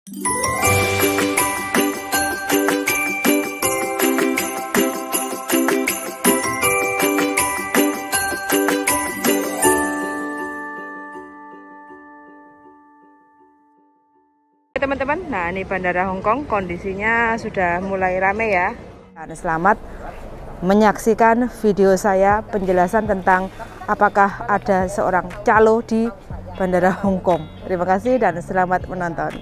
Teman-teman, nah ini Bandara Hong Kong kondisinya sudah mulai ramai ya. Dan selamat menyaksikan video saya penjelasan tentang apakah ada seorang calo di Bandara Hong Kong. Terima kasih dan selamat menonton.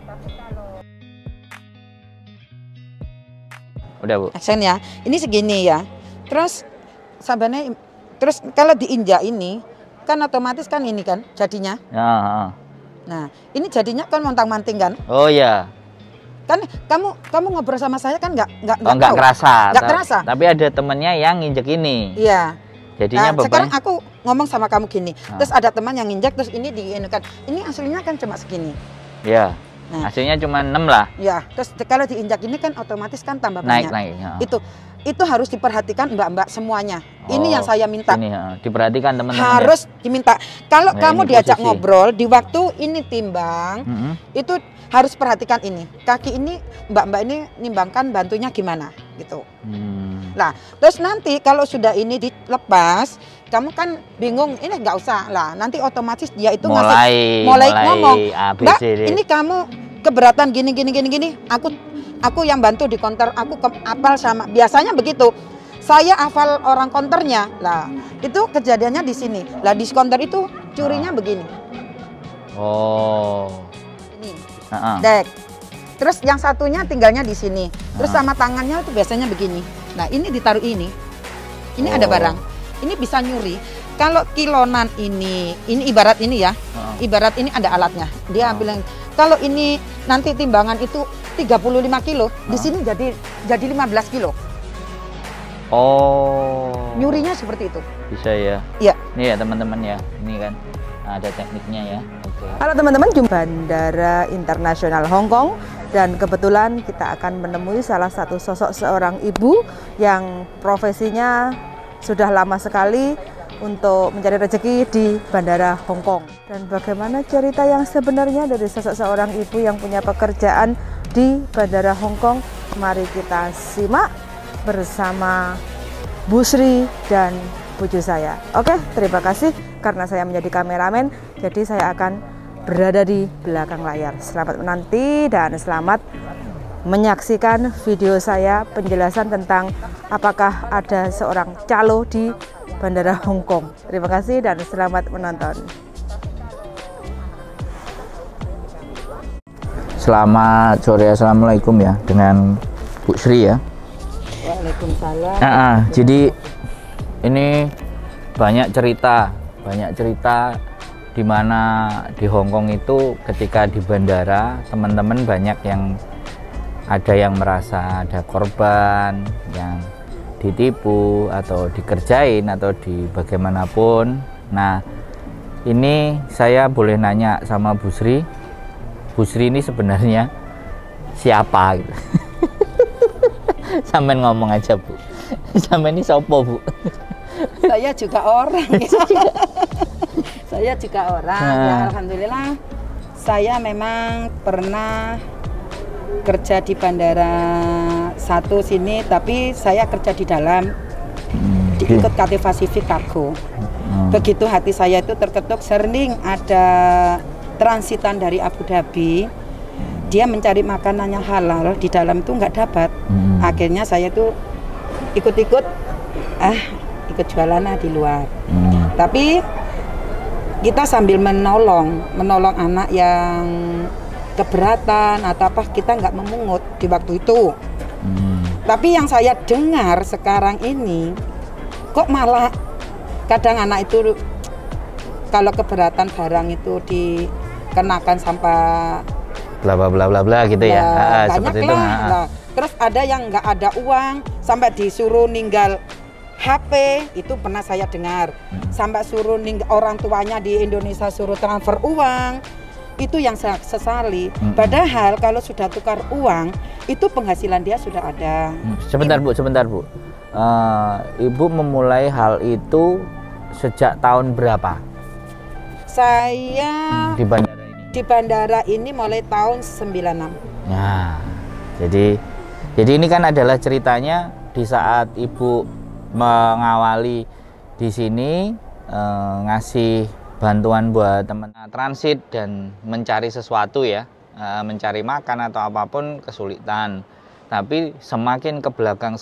Udah Bu. Aksen ya, ini segini ya. Terus sabarnya, terus kalau diinjak ini kan otomatis kan ini kan jadinya. Ya. Nah, ini jadinya kan montang-manting kan? Oh ya. Kan kamu ngobrol sama saya kan nggak kerasa. Nggak kerasa. Tapi ada temennya yang nginjek ini. Iya. Jadinya beban. Sekarang aku ngomong sama kamu gini. Terus ada teman yang nginjek terus ini diinjekan. Ini aslinya kan cuma segini. Iya. Nah, hasilnya cuma 6 lah. Ya, terus kalau diinjak ini kan otomatis kan tambah banyak. Naik. Ya. Itu harus diperhatikan mbak-mbak semuanya. Ini yang saya minta. Ini diperhatikan teman-teman. Harus diminta. Kalau kamu diajak posisi. ngobrol di waktu ini timbang, itu harus perhatikan ini. Kaki ini mbak-mbak ini nimbangkan bantunya gimana gitu. Nah, terus nanti kalau sudah ini dilepas, kamu kan bingung, ini nggak usah lah. Nanti otomatis dia itu mulai ngomong, Mbak, ini kamu keberatan gini. Aku yang bantu di konter, aku apal sama. Biasanya begitu. Saya hafal orang konternya. Lah, itu kejadiannya di sini. Lah di konter itu curinya begini. Oh. Ini. Dek. Terus yang satunya tinggalnya di sini. Terus sama tangannya itu biasanya begini. Nah, ini ditaruh ini. Ini ada barang. Ini bisa nyuri. Kalau kilonan ini ibarat ini ya. Ibarat ini ada alatnya. Dia bilang kalau ini nanti timbangan itu 35 kilo, di sini jadi 15 kilo. Oh. Nyurinya seperti itu. Bisa ya. Iya. Ini ya teman-teman ya. Ini kan ada tekniknya ya. Oke. Halo teman-teman, jumpa Bandara Internasional Hong Kong dan kebetulan kita akan menemui salah satu sosok seorang ibu yang profesinya sudah lama sekali untuk mencari rezeki di Bandara Hong Kong. Dan bagaimana cerita yang sebenarnya dari sosok seorang ibu yang punya pekerjaan di Bandara Hong Kong? Mari kita simak bersama Bu Sri dan buju saya. Oke, terima kasih karena saya menjadi kameramen, jadi saya akan berada di belakang layar. Selamat menanti dan selamat menyaksikan video saya penjelasan tentang apakah ada seorang calo di Bandara Hong Kong. Terima kasih dan selamat menonton. Selamat sore, assalamualaikum ya dengan Bu Sri ya. Waalaikumsalam. Jadi ini banyak cerita di mana di Hong Kong itu ketika di bandara teman-teman banyak yang ada yang merasa ada korban yang ditipu atau dikerjain atau di bagaimanapun. Nah, ini saya boleh nanya sama Bu Sri. Bu Sri ini sebenarnya siapa gitu? Sampai ngomong aja Bu. Sampai ini sopo Bu? Saya juga orang. Saya juga orang. Ya, alhamdulillah. Saya memang pernah kerja di bandara satu sini, tapi saya kerja di dalam diikut Cathay Pacific Cargo. Begitu hati saya itu terketuk, sering ada transitan dari Abu Dhabi, dia mencari makanannya halal di dalam itu nggak dapat. Akhirnya saya tuh ikut jualan di luar. Tapi kita sambil menolong anak yang keberatan atau apa, kita nggak memungut di waktu itu. Tapi yang saya dengar sekarang ini, kok malah kadang anak itu kalau keberatan barang itu dikenakan sampah bla bla bla bla bla gitu ya. Seperti itu. Nah, terus ada yang nggak ada uang sampai disuruh ninggal HP, itu pernah saya dengar. Sampai suruh orang tuanya di Indonesia suruh transfer uang. Itu yang saya sesali. Padahal kalau sudah tukar uang, itu penghasilan dia sudah ada. Sebentar Bu. Ibu memulai hal itu sejak tahun berapa? Saya di bandara ini. di bandara ini mulai tahun 96. Nah, jadi ini kan adalah ceritanya di saat Ibu mengawali di sini, ngasih bantuan buat teman transit dan mencari sesuatu ya, mencari makan atau apapun kesulitan. Tapi semakin ke belakang,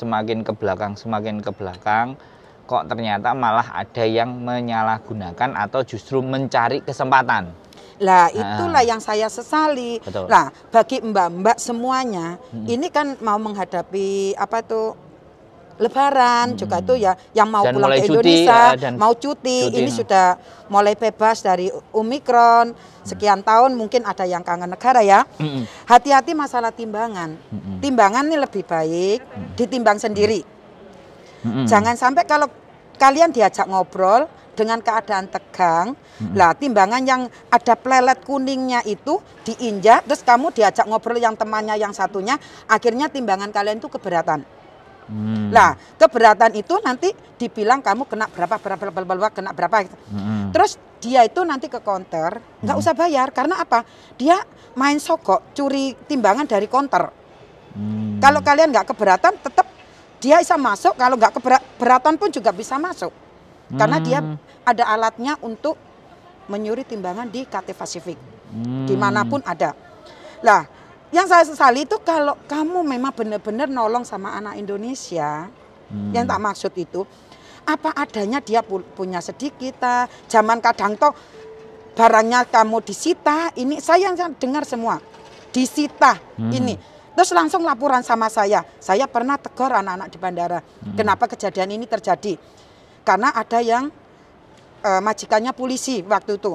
kok ternyata malah ada yang menyalahgunakan atau justru mencari kesempatan. Lah itulah yang saya sesali. Betul. Lah bagi mbak-mbak semuanya, ini kan mau menghadapi apa tuh Lebaran juga itu ya, yang mau Dan pulang mulai ke cuti, Indonesia, dan mau cuti, ini sudah mulai bebas dari Omikron, sekian tahun mungkin ada yang kangen negara ya. Hati-hati masalah timbangan. Timbangan ini lebih baik ditimbang sendiri. Jangan sampai kalau kalian diajak ngobrol dengan keadaan tegang, lah timbangan yang ada plelet kuningnya itu diinjak, terus kamu diajak ngobrol yang temannya yang satunya, akhirnya timbangan kalian itu keberatan. Lah keberatan itu nanti dibilang kamu kena berapa kena berapa gitu. Terus dia itu nanti ke counter nggak usah bayar karena apa? Dia main sogok curi timbangan dari counter. Kalau kalian nggak keberatan tetap dia bisa masuk, kalau nggak keberatan pun juga bisa masuk karena dia ada alatnya untuk menyuri timbangan di KT Pasifik dimanapun ada. Lah yang saya sesali itu kalau kamu memang benar-benar nolong sama anak Indonesia, yang tak maksud itu, apa adanya dia punya sedikit, zaman kadang toh barangnya kamu disita, ini saya yang dengar semua, disita ini. Terus langsung laporan sama saya pernah tegur anak-anak di bandara, kenapa kejadian ini terjadi? Karena ada yang majikannya polisi waktu itu.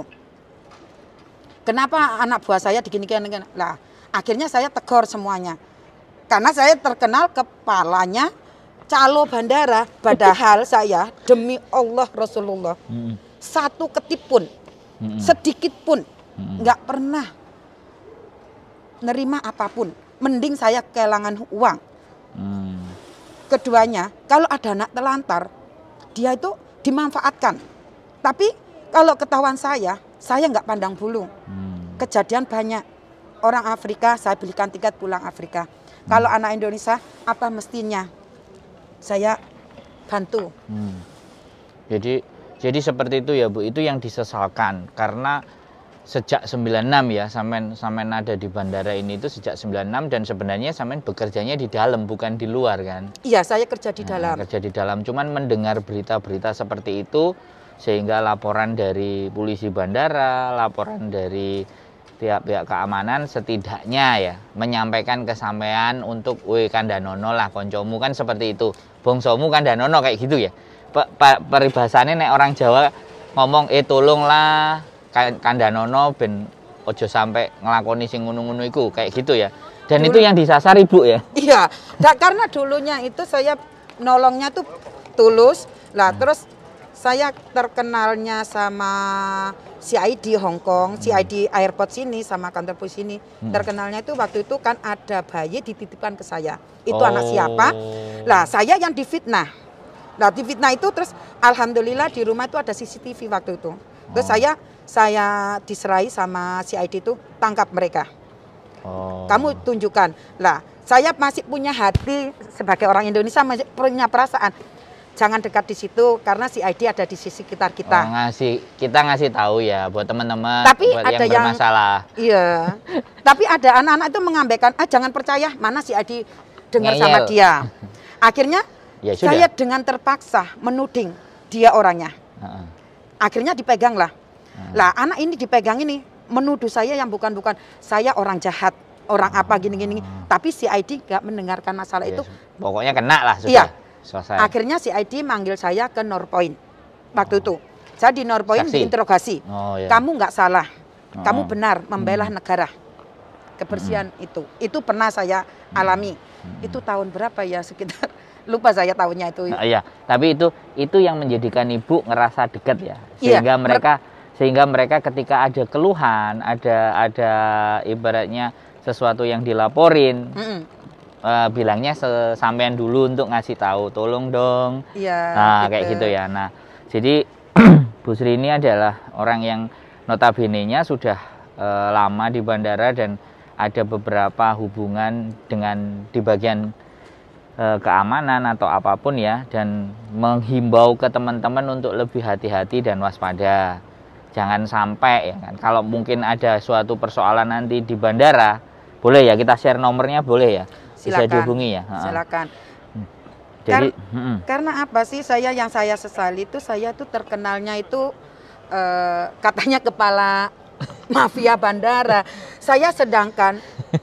Kenapa anak buah saya digini-gini? Lah, akhirnya saya tegur semuanya. Karena saya terkenal kepalanya calo bandara. Padahal saya demi Allah Rasulullah satu ketip pun, sedikit pun nggak pernah nerima apapun. Mending saya kehilangan uang. Keduanya, kalau ada anak telantar, dia itu dimanfaatkan. Tapi kalau ketahuan saya nggak pandang bulu. Kejadian banyak. Orang Afrika, saya belikan tiket pulang Afrika. Kalau anak Indonesia, apa mestinya saya bantu. Jadi seperti itu ya Bu, itu yang disesalkan. Karena sejak 96 ya, sampean ada di bandara ini itu sejak 96 dan sebenarnya sampean bekerjanya di dalam, bukan di luar kan? Iya, saya kerja di dalam. Kerja di dalam, cuman mendengar berita-berita seperti itu, sehingga laporan dari polisi bandara, laporan dari pihak-pihak keamanan setidaknya ya menyampaikan kesampaian untuk kandhanono lah koncomu kan seperti itu, bongsomu kandhanono kayak gitu ya. Peribahasannya nek orang Jawa ngomong tolonglah kandhanono ben ojo sampai ngelakoni sing ngono-ngono iku kayak gitu ya. Dan itu yang disasar Ibu ya. Iya, karena dulunya itu saya nolongnya tuh tulus lah. Terus saya terkenalnya sama CID Hong Kong, CID Airport sini sama kantor polisi sini. Terkenalnya itu waktu itu kan ada bayi dititipkan ke saya. Itu anak siapa? Lah saya yang difitnah. Nah difitnah itu terus alhamdulillah di rumah itu ada CCTV waktu itu. Terus saya diserai sama CID itu, tangkap mereka. Kamu tunjukkan. Lah saya masih punya hati sebagai orang Indonesia, masih punya perasaan. Jangan dekat di situ karena si ID ada di sisi sekitar kita. Kita ngasih tahu ya buat teman-teman, buat ada yang bermasalah. Iya. Tapi ada anak-anak itu mengabaikan, jangan percaya, mana si ID dengar sama dia. Akhirnya ya, saya dengan terpaksa menuding dia orangnya. Akhirnya dipegang lah. Lah anak ini dipegang ini menuduh saya yang bukan-bukan. Saya orang jahat, orang apa gini-gini. Tapi si ID gak mendengarkan masalah itu. Pokoknya kena lah sudah. Iya. Selesai. Akhirnya si ID manggil saya ke Norpoint waktu itu. Saya di Norpoint diinterogasi. Kamu nggak salah, kamu benar membela negara. Kebersihan itu pernah saya alami. Itu tahun berapa ya, sekitar lupa saya tahunnya itu. Iya, tapi itu yang menjadikan Ibu ngerasa dekat ya, sehingga mereka ketika ada keluhan, ada ibaratnya sesuatu yang dilaporin. Bilangnya sampean dulu untuk ngasih tahu, tolong dong. Iya. Nah, kayak gitu ya. Nah, jadi Bu Sri ini adalah orang yang notabene-nya sudah lama di bandara dan ada beberapa hubungan dengan di bagian keamanan atau apapun ya, dan menghimbau ke teman-teman untuk lebih hati-hati dan waspada. Jangan sampai ya kan, kalau mungkin ada suatu persoalan nanti di bandara, boleh ya kita share nomornya, boleh ya? Bisa dihubungi ya. Silakan. Jadi karena apa sih, saya sesali itu, saya tuh terkenalnya itu katanya kepala mafia bandara. Saya sedangkan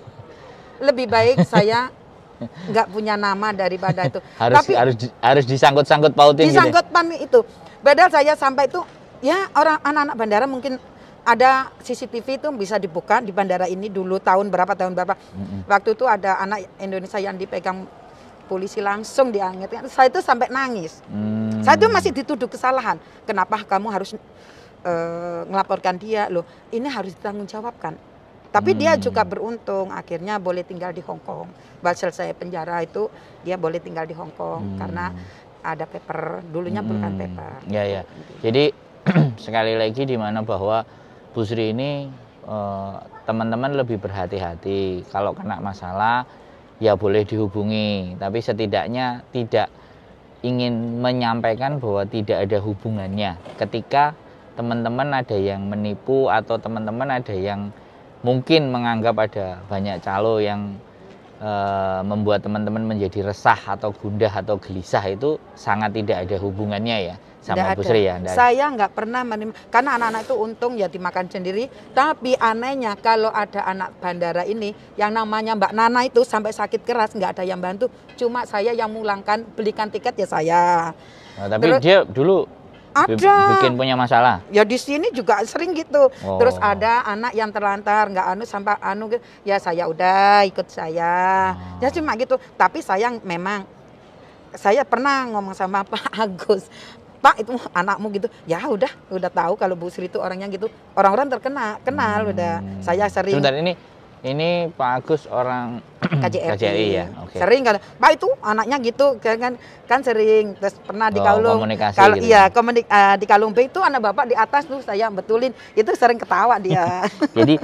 lebih baik saya nggak punya nama daripada itu. Tapi harus disangkut-sangkut pautin. Disangkut pami itu. Padahal saya sampai itu ya, orang anak-anak bandara mungkin ada CCTV itu bisa dibuka di bandara ini dulu tahun berapa. Waktu itu ada anak Indonesia yang dipegang polisi langsung diangkat. Saya itu sampai nangis. Saya itu masih dituduh kesalahan. Kenapa kamu harus ngelaporkan dia? Loh, ini harus ditanggungjawabkan. Tapi dia juga beruntung, akhirnya boleh tinggal di Hong Kong. Selesai penjara itu dia boleh tinggal di Hong Kong karena ada paper, dulunya bukan paper. Ya. Jadi sekali lagi di mana bahwa Bu Sri ini teman-teman lebih berhati-hati. Kalau kena masalah ya boleh dihubungi, tapi setidaknya tidak ingin menyampaikan bahwa tidak ada hubungannya. Ketika teman-teman ada yang menipu atau teman-teman ada yang mungkin menganggap ada banyak calo yang membuat teman-teman menjadi resah atau gundah atau gelisah, itu sangat tidak ada hubungannya ya sama Bu Sri ya. Saya nggak pernah karena anak-anak itu untung ya dimakan sendiri. Tapi anehnya kalau ada anak bandara ini yang namanya Mbak Nana itu sampai sakit keras, nggak ada yang bantu. Cuma saya yang mulangkan, belikan tiket ya saya. Nah, tapi dia dulu bikin punya masalah. Ya di sini juga sering gitu. Terus ada anak yang terlantar, nggak sampai ya saya udah ikut saya. Ya cuma gitu. Tapi memang saya pernah ngomong sama Pak Agus, Pak itu anakmu gitu. Ya udah tahu kalau Bu Sri itu orangnya gitu. Orang-orang kenal udah. Saya sering. Sebentar, ini Pak Agus orang KJRI ya. Okay. Sering kan, Pak itu anaknya gitu kan sering. Terus pernah di Kalung. Komunikasi kalau gitu. Iya, di Kalung B itu anak bapak di atas tuh saya betulin. Itu sering ketawa dia. Jadi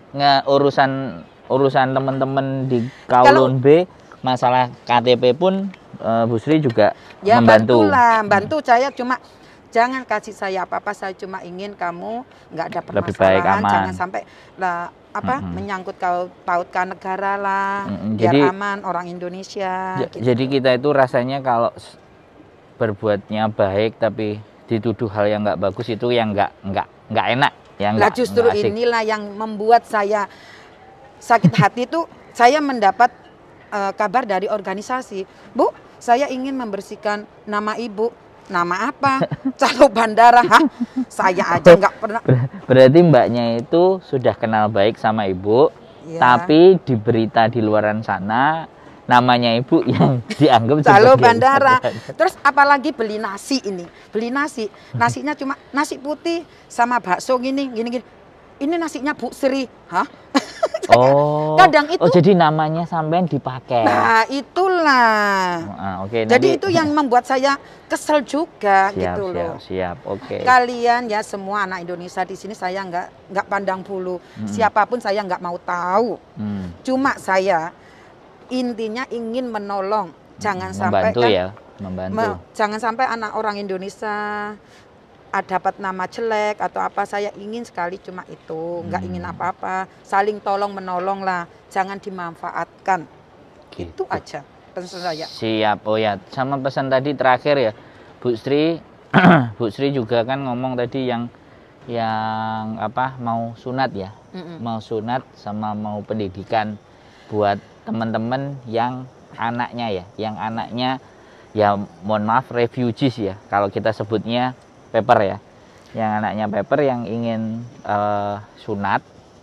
urusan teman-teman di Kowloon B, masalah KTP pun Bu Sri juga ya, membantu. Bantu saya, cuma jangan kasih saya apa-apa, saya cuma ingin kamu nggak ada permasalahan. Lebih baik, aman. Jangan sampai menyangkut pautkan negara lah, biar jadi, aman orang Indonesia. Gitu. Jadi kita itu rasanya kalau berbuatnya baik tapi dituduh hal yang nggak bagus, itu yang nggak enak, yang lah justru inilah yang membuat saya sakit hati tuh. Saya mendapat kabar dari organisasi, Bu, saya ingin membersihkan nama Ibu. Nama apa? Calo bandara. Saya aja nggak pernah. Berarti mbaknya itu sudah kenal baik sama ibu, ya. Tapi di berita di luaran sana namanya ibu yang dianggap calo bandara. Terus apalagi beli nasi ini, nasinya cuma nasi putih sama bakso gini. Ini nasinya Bu Sri, kadang itu. Jadi namanya sampean dipakai. Nah itulah. Okay, jadi itu yang membuat saya kesel juga gitu loh. Siap. Oke. Kalian ya semua anak Indonesia di sini saya nggak pandang bulu. Siapapun saya nggak mau tahu. Cuma saya intinya ingin menolong. Jangan sampai membantu. Jangan sampai anak orang Indonesia dapat nama jelek atau apa. Saya ingin sekali cuma itu, nggak ingin apa-apa, saling tolong menolong lah, jangan dimanfaatkan gitu. Itu aja pesan saya. Siap. Ya, sama pesan tadi terakhir ya Bu Sri. Bu Sri juga kan ngomong tadi yang mau sunat ya, mau sunat sama mau pendidikan buat teman-teman yang anaknya ya mohon maaf refugees ya kalau kita sebutnya paper ya, yang anaknya paper yang ingin sunat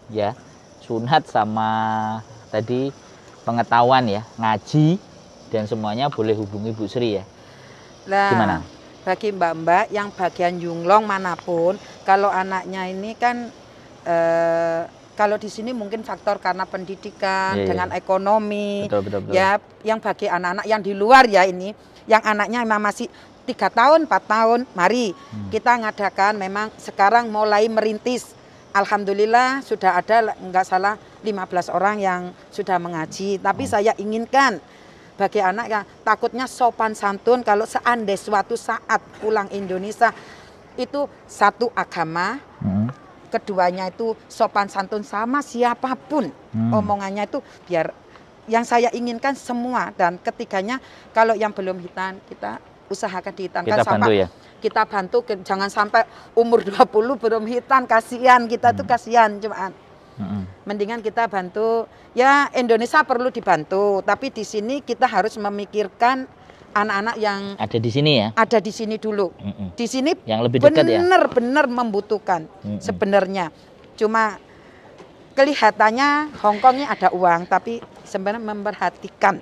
sama tadi pengetahuan ya, ngaji dan semuanya boleh hubungi Bu Sri ya. Nah, gimana? Bagi mbak-mbak yang bagian Yunglong manapun, kalau anaknya ini kan kalau di sini mungkin faktor karena pendidikan dengan ekonomi. Betul. Ya, yang bagi anak-anak yang di luar ya ini, yang anaknya memang masih 3 tahun, 4 tahun, mari kita ngadakan memang sekarang mulai merintis alhamdulillah sudah ada nggak salah 15 orang yang sudah mengaji. Tapi saya inginkan bagi anak yang takutnya sopan santun kalau seandainya suatu saat pulang Indonesia itu satu agama, keduanya itu sopan santun sama siapapun omongannya itu biar yang saya inginkan semua, dan ketiganya kalau yang belum hitan kita usahakan dihitankan Kita bantu ya. Kita bantu jangan sampai umur 20 belum hitan, kasihan kita tuh kasihan cuma mendingan kita bantu ya. Indonesia perlu dibantu, tapi di sini kita harus memikirkan anak-anak yang Ada di sini ya. ada di sini dulu. Di sini Yang lebih dekat ya. benar-benar membutuhkan sebenarnya. Cuma kelihatannya Hongkong ini ada uang, tapi sebenarnya memperhatikan.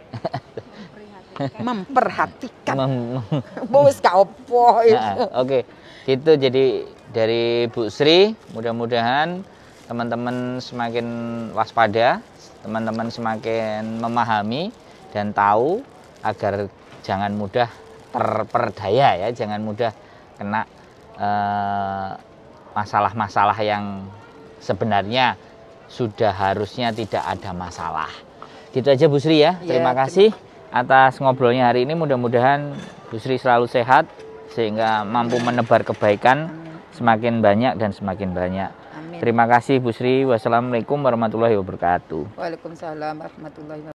Bos gak opo. Oke, itu jadi dari Bu Sri. Mudah-mudahan teman-teman semakin waspada, teman-teman semakin memahami dan tahu agar jangan mudah terperdaya ya, jangan mudah kena masalah-masalah yang sebenarnya sudah harusnya tidak ada masalah. Gitu aja Bu Sri ya. Terima kasih atas ngobrolnya hari ini. Mudah-mudahan Bu Sri selalu sehat sehingga mampu menebar kebaikan semakin banyak dan semakin banyak. Amin. Terima kasih Bu Sri. Wassalamualaikum warahmatullahi wabarakatuh. Waalaikumsalam warahmatullahi wabarakatuh.